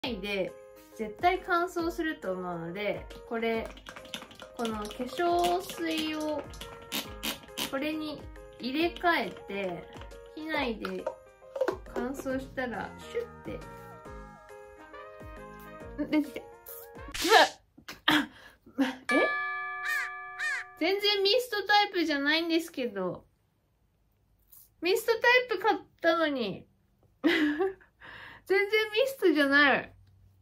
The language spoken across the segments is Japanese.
で絶対乾燥すると思うので、この化粧水をこれに入れ替えて、機内で乾燥したらシュッて出てきた。全然ミストタイプじゃないんですけど、ミストタイプ買ったのに全然ミストじゃない。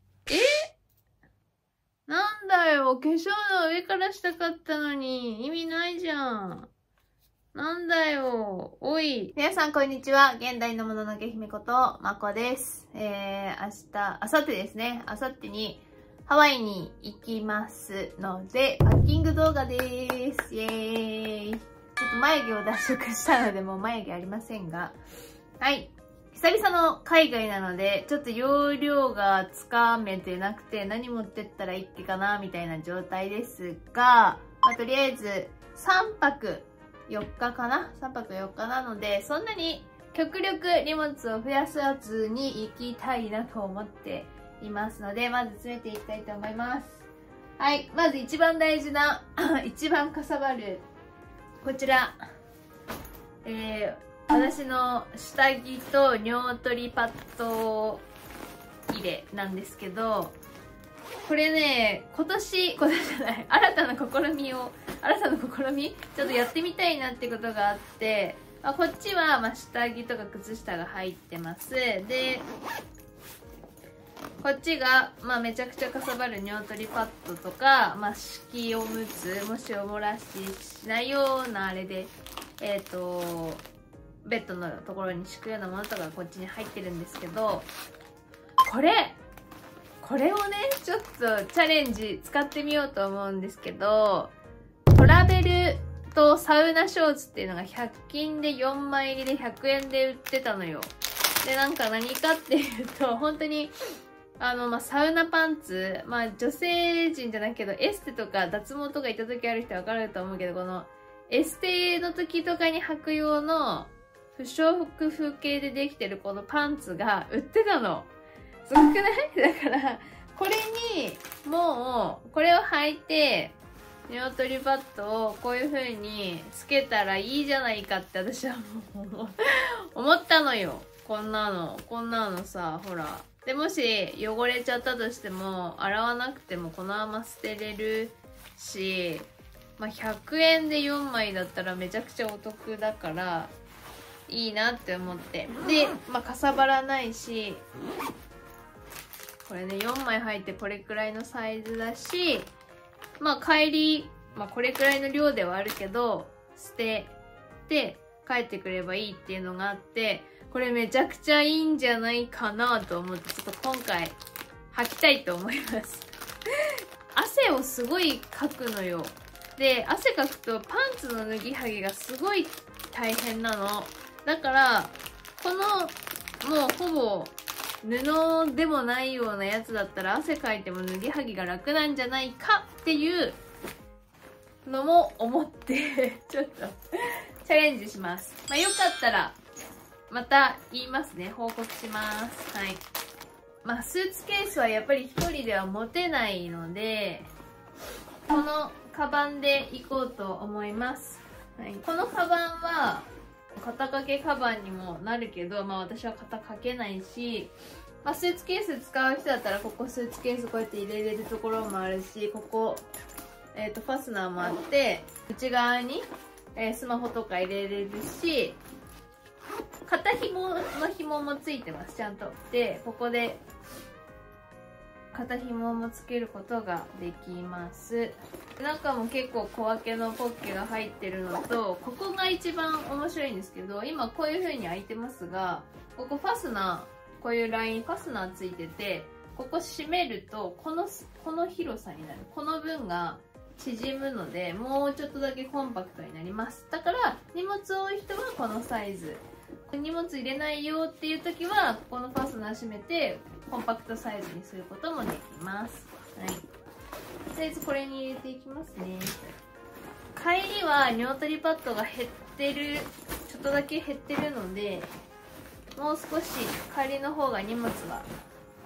なんだよ、化粧の上からしたかったのに意味ないじゃん。なんだよ、おい。皆さんこんにちは。現代のもののけ姫ことまこです。明後日ですね。明後日にハワイに行きますので、パッキング動画です。イエーイ。ちょっと眉毛を脱色したので、もう眉毛ありませんが。はい。久々の海外なので、ちょっと容量がつかめてなくて、何持ってったらいいっけかな、みたいな状態ですが、とりあえず3泊4日かな ?3 泊4日なので、そんなに極力荷物を増やさずに行きたいなと思っていますので、まず詰めていきたいと思います。はい。まず一番大事な、一番かさばる、こちら。私の下着と尿取りパッド入れなんですけど、これね、今年じゃない、新たな試みちょっとやってみたいなってことがあって、こっちは下着とか靴下が入ってます。で、こっちが、めちゃくちゃかさばる尿取りパッドとか、敷おむつ、もしお漏らししないようなあれで、ベッドのところに敷くようなものとかこっちに入ってるんですけど、これをね、ちょっとチャレンジ使ってみようと思うんですけど、トラベルとサウナショーツっていうのが100均で4枚入りで100円で売ってたのよ。で、何かっていうと、本当にサウナパンツ、女性陣じゃないけど、エステとか脱毛とか行った時ある人はわかると思うけど、このエステの時とかに履く用の不織布系でできてるこのパンツが売ってたの。すごくない？だから、これに、もう、これを履いて、尿取りパッドをこういう風につけたらいいじゃないかって私はもう思ったのよ。こんなのさ、ほら。で、もし汚れちゃったとしても、洗わなくてもこのまま捨てれるし、100円で4枚だったらめちゃくちゃお得だから、いいなって思って。で、かさばらないし、これね、4枚入ってこれくらいのサイズだし、帰り、これくらいの量ではあるけど、捨てて帰ってくればいいっていうのがあって、これめちゃくちゃいいんじゃないかなと思って、ちょっと今回履きたいと思います。汗をすごいかくのよ。で、汗かくとパンツの脱ぎはぎがすごい大変なの。だから、この、もうほぼ布でもないようなやつだったら汗かいても脱ぎはぎが楽なんじゃないかっていうのも思ってちょっとチャレンジします。よかったらまた言いますね。報告します。はい。スーツケースはやっぱり一人では持てないので、このカバンで行こうと思います。はい、このカバンは肩掛けカバンにもなるけど、私は肩掛けないし、スーツケース使う人だったら、ここスーツケースこうやって入れれるところもあるし、ここ、ファスナーもあって、内側に、スマホとか入れれるし、肩紐の紐もついてます、ちゃんと。で、ここで、肩紐もつけることができます。中も結構小分けのポッケが入ってるのと、ここが一番面白いんですけど、今こういう風に開いてますが、ここファスナー、こういうラインファスナーついてて、ここ閉めると、この広さになる。この分が縮むので、もうちょっとだけコンパクトになります。だから、荷物多い人はこのサイズ。荷物入れないよっていう時は、ここのファスナー閉めて、コンパクトサイズにすることもできます。はい。とりあえずこれに入れていきますね。帰りは尿取りパッドが減ってる、ちょっとだけ減ってるので、もう少し帰りの方が荷物は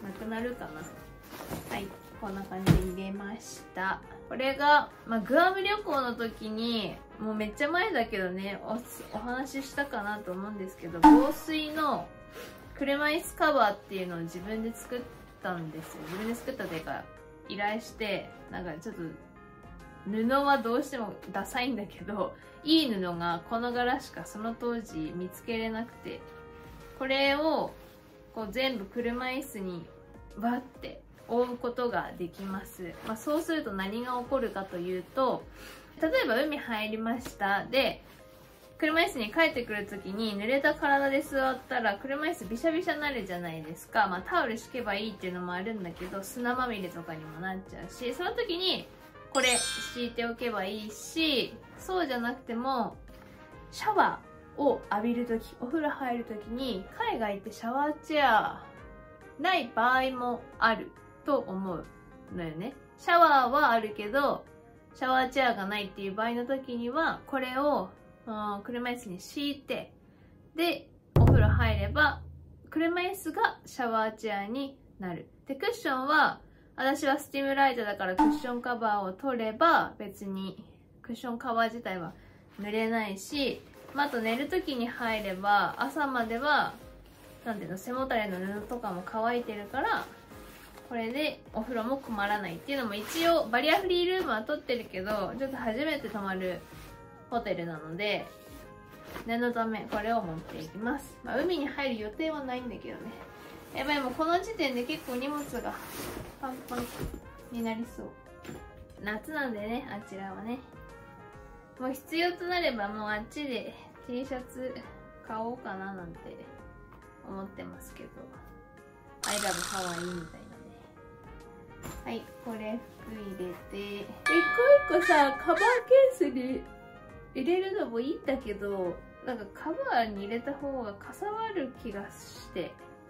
なくなるかな。はい、こんな感じで入れました。これが、グアム旅行の時にもうめっちゃ前だけどね、お話ししたかなと思うんですけど、防水の車椅子カバーっていうのを自分で作ったんですよ。自分で作ったというか依頼して、なんかちょっと布はどうしてもダサいんだけど、いい布がこの柄しかその当時見つけれなくて、これをこう全部車椅子にバッて覆うことができます。そうすると何が起こるかというと、例えば海入りました。で、車椅子に帰ってくるときに濡れた体で座ったら車椅子びしゃびしゃになるじゃないですか。タオル敷けばいいっていうのもあるんだけど、砂まみれとかにもなっちゃうし、その時にこれ敷いておけばいいし、そうじゃなくてもシャワーを浴びるとき、お風呂入るときに、海外ってシャワーチェアない場合もあると思うのよね。シャワーはあるけどシャワーチェアがないっていう場合の時には、これを車椅子に敷いて、でお風呂入れば車椅子がシャワーチェアになる。でクッションは、私はスティムライトだからクッションカバーを取れば別にクッションカバー自体は濡れないし、あと寝る時に入れば朝まではなんていうの、背もたれの布とかも乾いてるから、これでお風呂も困らないっていうのも、一応バリアフリールームは取ってるけど、ちょっと初めて泊まるホテルなので念のためこれを持っていきます。海に入る予定はないんだけどね。やばい、もうこの時点で結構荷物がパンパンになりそう。夏なんでね、あちらはね。もう必要となればもうあっちで T シャツ買おうかななんて思ってますけど、I love Hawaii みたいなね。はい、これ服入れて、一個一個さ、カバーケースに入れるのもいいんだけど、なんかカバーに入れた方がかさばる気がして、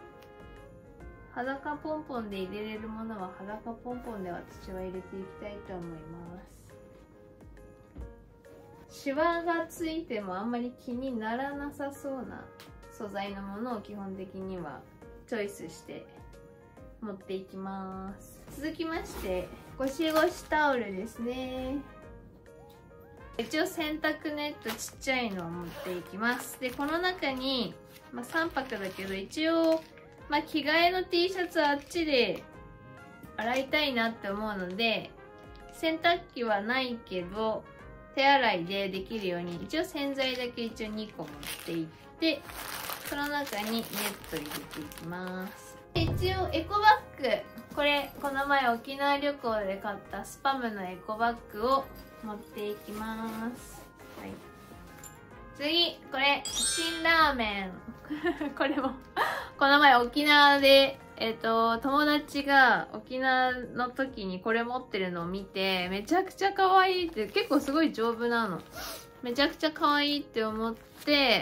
裸ポンポンで入れれるものは裸ポンポンで私は入れていきたいと思います。シワがついてもあんまり気にならなさそうな素材のものを基本的にはチョイスして持っていきます。続きましてゴシゴシタオルですね。一応洗濯ネットちっちゃいのを持っていきます。でこの中に、3泊だけど一応着替えの T シャツはあっちで洗いたいなって思うので、洗濯機はないけど手洗いでできるように一応洗剤だけ一応2個持っていって、その中にネット入れていきます。一応エコバッグ、これこの前沖縄旅行で買ったスパムのエコバッグを持っていきます。はい、次これ辛ラーメンこれもこの前沖縄で友達が沖縄の時にこれ持ってるのを見て、めちゃくちゃ可愛いって、結構すごい丈夫なの、めちゃくちゃ可愛いって思って、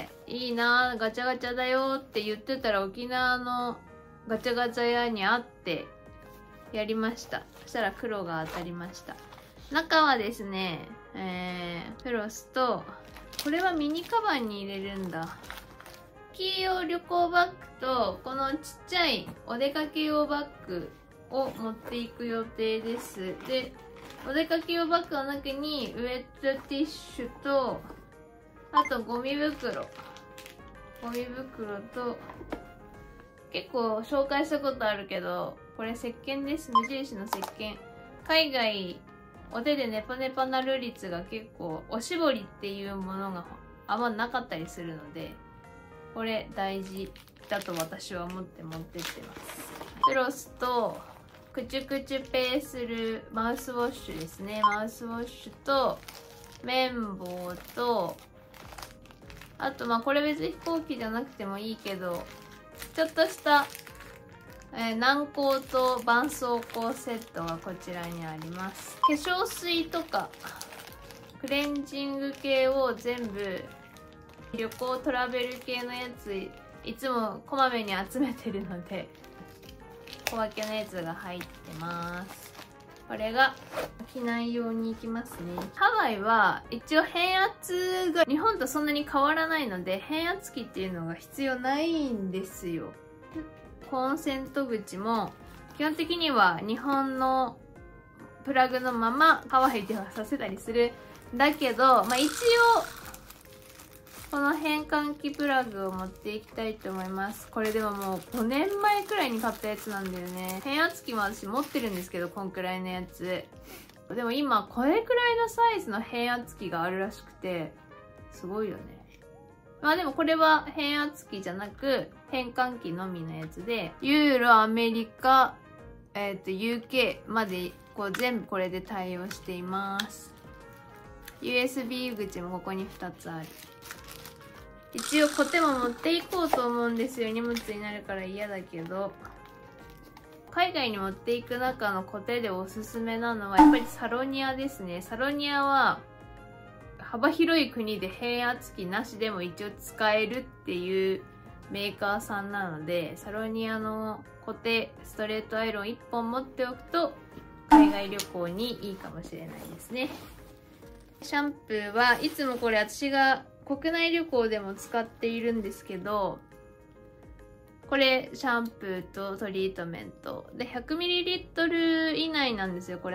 いいなガチャガチャだよって言ってたら、沖縄のガチャガチャ屋にあってやりました。そしたら黒が当たりました。中はですね、フロスと、これはミニカバンに入れるんだ。スキー用旅行バッグと、このちっちゃいお出かけ用バッグを持っていく予定です。で、お出かけ用バッグの中にウェットティッシュと、あとゴミ袋と、結構紹介したことあるけど、これ石鹸です。無印の石鹸。海外お手でネパネパなる率が結構、おしぼりっていうものがあんまなかったりするので、これ大事だと私は思って持ってってます。フロスとクチュクチュペーするマウスウォッシュですね。マウスウォッシュと綿棒と、あとこれ別に飛行機じゃなくてもいいけど、ちょっとした軟膏と絆創膏セットがこちらにあります。化粧水とかクレンジング系を全部、旅行トラベル系のやついつもこまめに集めてるので、小分けのやつが入ってます。これが機内用に行きますね。ハワイは一応変圧が日本とそんなに変わらないので、変圧器っていうのが必要ないんですよ。コンセント口も基本的には日本のプラグのままハワイではさせたりするんだけど、まあ、一応この変換器プラグを持っていきたいと思います。これでももう5年前くらいに買ったやつなんだよね。変圧器も私持ってるんですけど、こんくらいのやつ。でも今これくらいのサイズの変圧器があるらしくて、すごいよね。まあでもこれは変圧器じゃなく変換器のみのやつで、ユーロ、アメリカ、UK までこう全部これで対応しています。USB 口もここに2つある。一応コテも持っていこうと思うんですよ。荷物になるから嫌だけど。海外に持っていく中のコテでおすすめなのはやっぱりサロニアですね。サロニアは幅広い国で変圧器なしでも一応使えるっていうメーカーさんなので、サロニアのコテストレートアイロン1本持っておくと海外旅行にいいかもしれないですね。シャンプーはいつもこれ私が国内旅行でも使っているんですけど、これシャンプーとトリートメントで 100ml 以内なんですよ。これ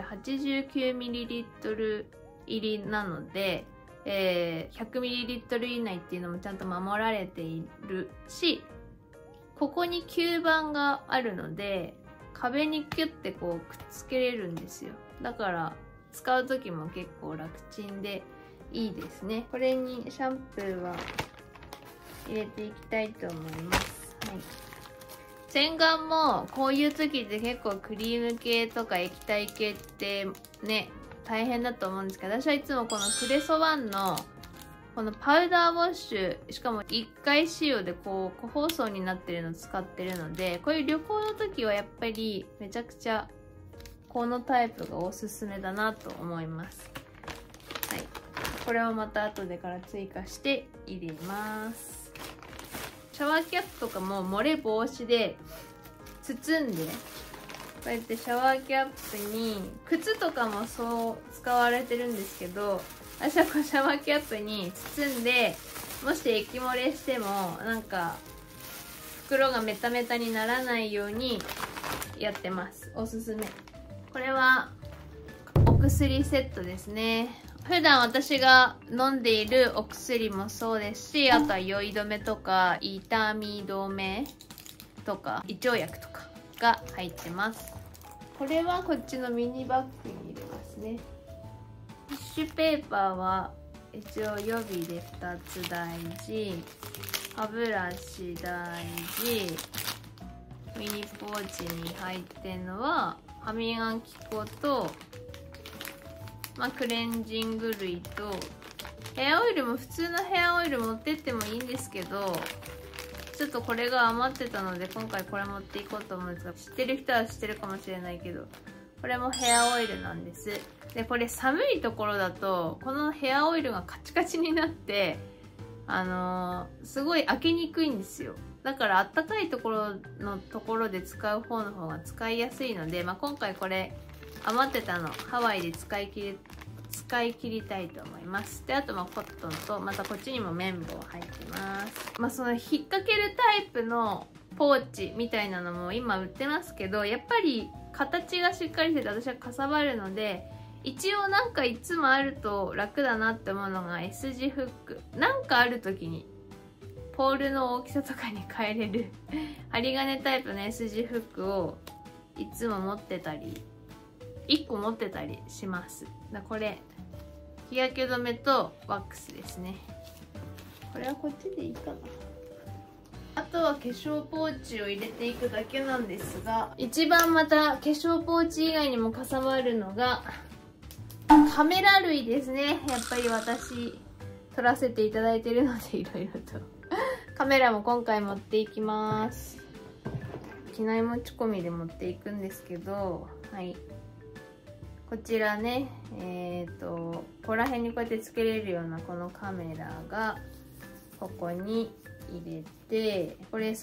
89ml 入りなので、100ml 以内っていうのもちゃんと守られているし、ここに吸盤があるので壁にキュッてこうくっつけれるんですよ。だから使う時も結構楽ちんでいいですね。これにシャンプーは入れていきたいと思います。はい。洗顔もこういう時って結構クリーム系とか液体系ってね、大変だと思うんですけど、私はいつもこのクレソワンのこのパウダーウォッシュ、しかも1回使用でこう個包装になってるのを使ってるので、こういう旅行の時はやっぱりめちゃくちゃこのタイプがおすすめだなと思います。はい。これをまた後でから追加して入れます。シャワーキャップとかも漏れ防止で包んで、こうやってシャワーキャップに靴とかもそう使われてるんですけど、私はこのシャワーキャップに包んで、もし液漏れしてもなんか袋がメタメタにならないようにやってます。おすすめ。これはお薬セットですね。普段私が飲んでいるお薬もそうですし、あとは酔い止めとか痛み止めとか胃腸薬とかが入ってます。これはこっちのミニバッグに入れますね。ティッシュペーパーは一応予備で2つ大事、歯ブラシ大事、ミニポーチに入ってるのは歯磨き粉と、クレンジング類と、ヘアオイルも普通のヘアオイル持ってってもいいんですけど、ちょっとこれが余ってたので今回これ持っていこうと思うんですが、知ってる人は知ってるかもしれないけど、これもヘアオイルなんです。で、これ寒いところだとこのヘアオイルがカチカチになってすごい開けにくいんですよ。だからあったかいところで使う方の方が使いやすいので、今回これ余ってたのハワイで使い切りたいと思います。で、あとコットンと、またこっちにも綿棒入ってます。その引っ掛けるタイプのポーチみたいなのも今売ってますけど、やっぱり形がしっかりしてて私はかさばるので、一応なんかいつもあると楽だなって思うのが S 字フック。なんかある時にポールの大きさとかに変えれる針金タイプの S 字フックをいつも持ってたり、1個持ってたりします。これ日焼け止めとワックスですね。これはこっちでいいかな。あとは化粧ポーチを入れていくだけなんですが、一番また化粧ポーチ以外にもかさばるのがカメラ類ですね。やっぱり私撮らせていただいてるので、いろいろとカメラも今回持っていきます。機内持ち込みで持っていくんですけど、はい、こちらね、ここら辺にこうやってつけれるようなこのカメラがここに入れて、これ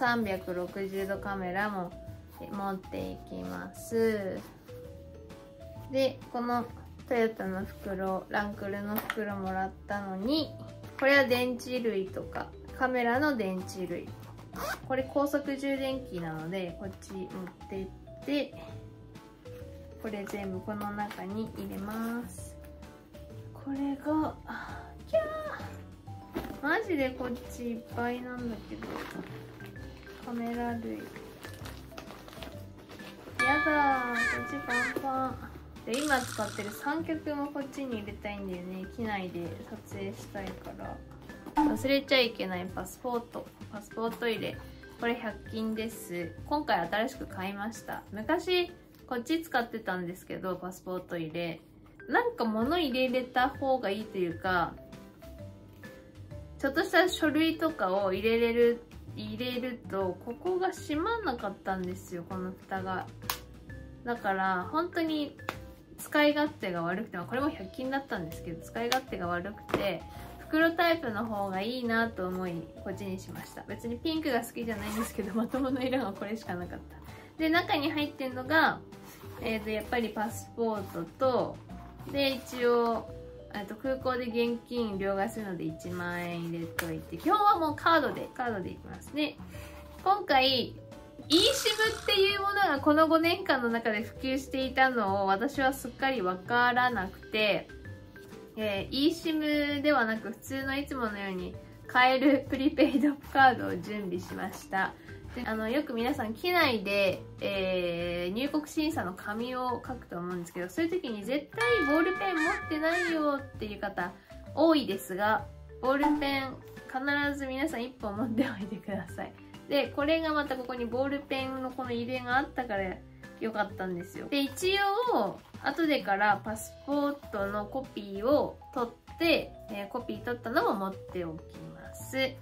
360度カメラも持っていきます。で、このトヨタの袋、ランクルの袋もらったのに、これは電池類とかカメラの電池類、これ高速充電器なのでこっち持っていって、 これ全部この中に入れます。これがキャー、マジでこっちいっぱいなんだけど、カメラ類やだー、こっちパンパンで、今使ってる三脚もこっちに入れたいんだよね。機内で撮影したいから。忘れちゃいけないパスポート入れ、これ100均です。今回新しく買いました。昔こっち使ってたんですけど、パスポート入れなんか物入れれた方がいいというか、ちょっとした書類とかを入れるとここが閉まんなかったんですよ、この蓋が。だから本当に使い勝手が悪くて、これも100均だったんですけど、使い勝手が悪くて袋タイプの方がいいなと思いこっちにしました。別にピンクが好きじゃないんですけど、まともな色がこれしかなかった。で、中に入ってるのがやっぱりパスポートと、で一応空港で現金両替するので1万円入れといて、今日はもうカードでいきますね。今回 eSIM っていうものがこの5年間の中で普及していたのを私はすっかりわからなくて、eSIM ではなく普通のいつものように買えるプリペイドカードを準備しました。でよく皆さん機内で、入国審査の紙を書くと思うんですけど、そういう時に絶対ボールペン持ってないよっていう方多いですが、ボールペン必ず皆さん1本持っておいてください。でこれがまたここにボールペンのこの入れがあったからよかったんですよ。で一応後でからパスポートのコピーを取って、コピー取ったのも持っておきます。はい。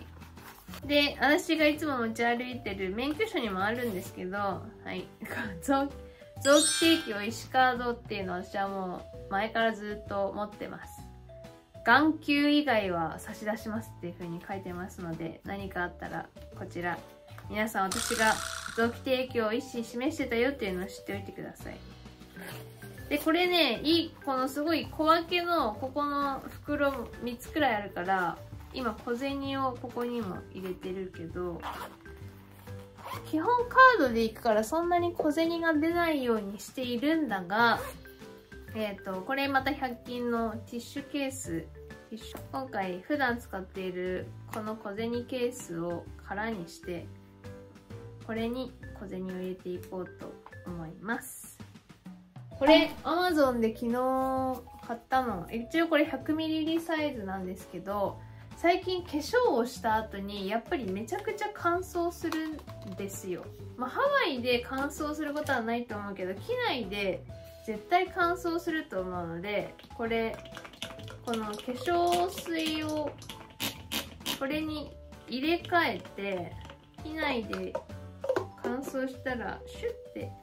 で、私がいつも持ち歩いてる免許証にもあるんですけど、はい。臓器提供医師カードっていうのを私はもう前からずっと持ってます。眼球以外は差し出しますっていう風に書いてますので、何かあったらこちら、皆さん私が臓器提供意思示してたよっていうのを知っておいてください。で、これね、このすごい小分けのここの袋3つくらいあるから、今小銭をここにも入れてるけど、基本カードで行くからそんなに小銭が出ないようにしているんだが、これまた100均のティッシュケース。今回普段使っているこの小銭ケースを空にして、これに小銭を入れていこうと思います。これ Amazon で昨日買ったの。一応これ 100ml サイズなんですけど、最近化粧をした後にやっぱりめちゃくちゃ乾燥するんですよ。まあ、ハワイで乾燥することはないと思うけど、機内で絶対乾燥すると思うので、この化粧水をこれに入れ替えて、機内で乾燥したらシュッて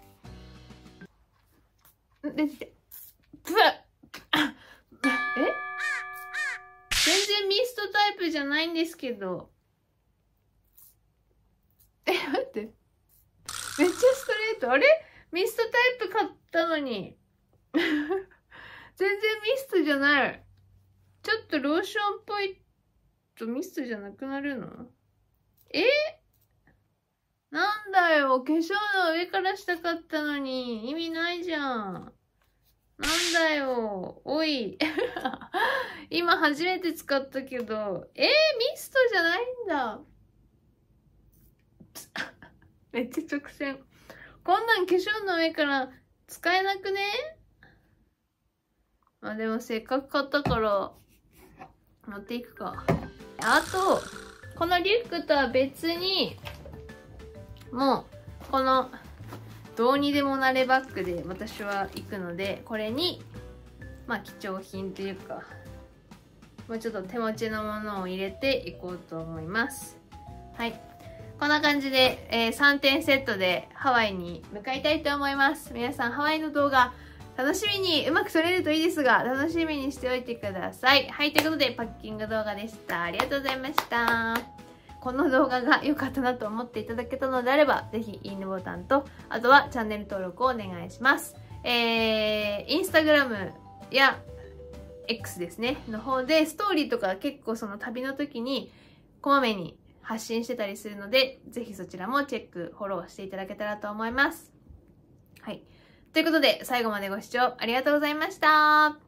出てきて、ブワッ全然ミストタイプじゃないんですけど。待って。めっちゃストレート。あれミストタイプ買ったのに。全然ミストじゃない。ちょっとローションっぽいとミストじゃなくなるの？なんだよ。化粧の上からしたかったのに。意味ないじゃん。なんだよ。おい。今初めて使ったけど。ミストじゃないんだ。めっちゃ直線。こんなん化粧の上から使えなくね？まあでもせっかく買ったから持っていくか。あと、このリュックとは別に、もう、この、どうにでもなれバッグで私は行くので、これに、まあ貴重品というか、もうちょっと手持ちのものを入れていこうと思います。はい。こんな感じで、3点セットでハワイに向かいたいと思います。皆さんハワイの動画楽しみにうまく撮れるといいですが、楽しみにしておいてください。はい。ということでパッキング動画でした。ありがとうございました。この動画が良かったなと思っていただけたのであれば、ぜひいいねボタンと、あとはチャンネル登録をお願いします。インスタグラムや X ですね、の方でストーリーとか結構その旅の時にこまめに発信してたりするので、ぜひそちらもチェック、フォローしていただけたらと思います。はい。 ということで、最後までご視聴ありがとうございました。